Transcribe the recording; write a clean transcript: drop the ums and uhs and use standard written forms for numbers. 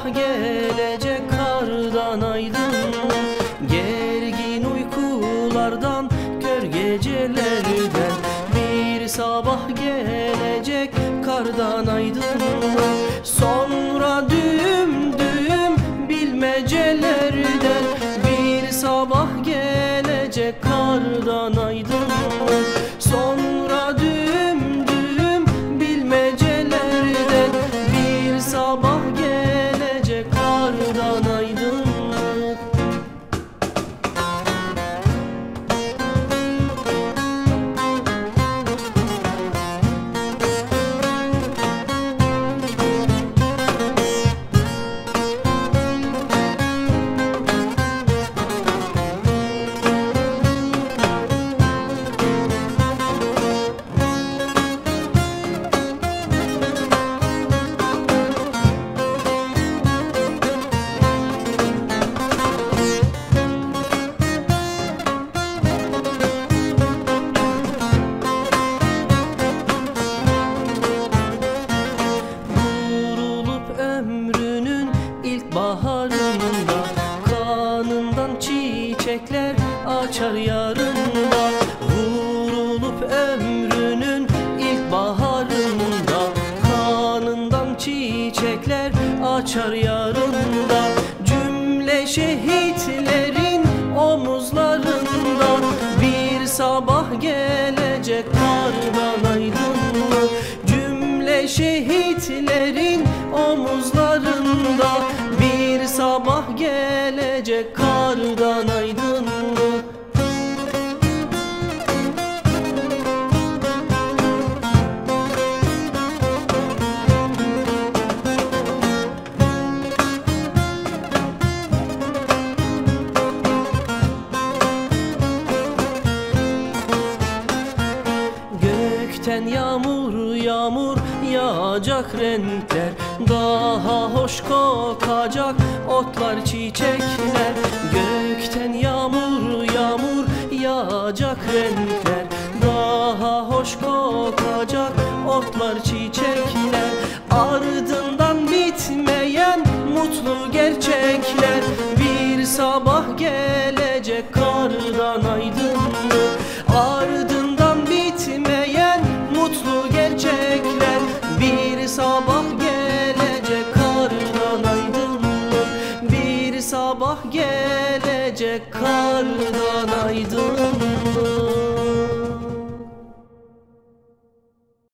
sabah gelecek kardan aydınlık, gergin uykulardan, kör gecelerden. Bir sabah gelecek kardan aydınlık, sonra düğüm düğüm bilmecelerden. Bir sabah gelecek kardan aydınlık, sonra düğüm düğüm bilmecelerden. Bir sabah gelecek kardan aydınlık. Baharında kanından çiçekler açar yarında. Vurulup ömrünün ilk baharında kanından çiçekler açar yarında. Cümle şehitlerin omuzlarında bir sabah gelecek kardan aydınlık. Cümle şehitlerin omuzlarında bir sabah gelecek kardan aydınlık. Gökten yağmur yağmur yağacak renkler, daha hoş kokacak otlar çiçekler. Gökten yağmur yağmur yağacak renkler, daha hoş kokacak otlar çiçekler. Ardından bitmeyen mutlu gerçekler, bir sabah gelecek kardan aydınlık. Ardından bitmeyen mutlu gerçekler, bir sabah gelecek kardan aydınlık. Bir sabah gelecek kardan aydınlık.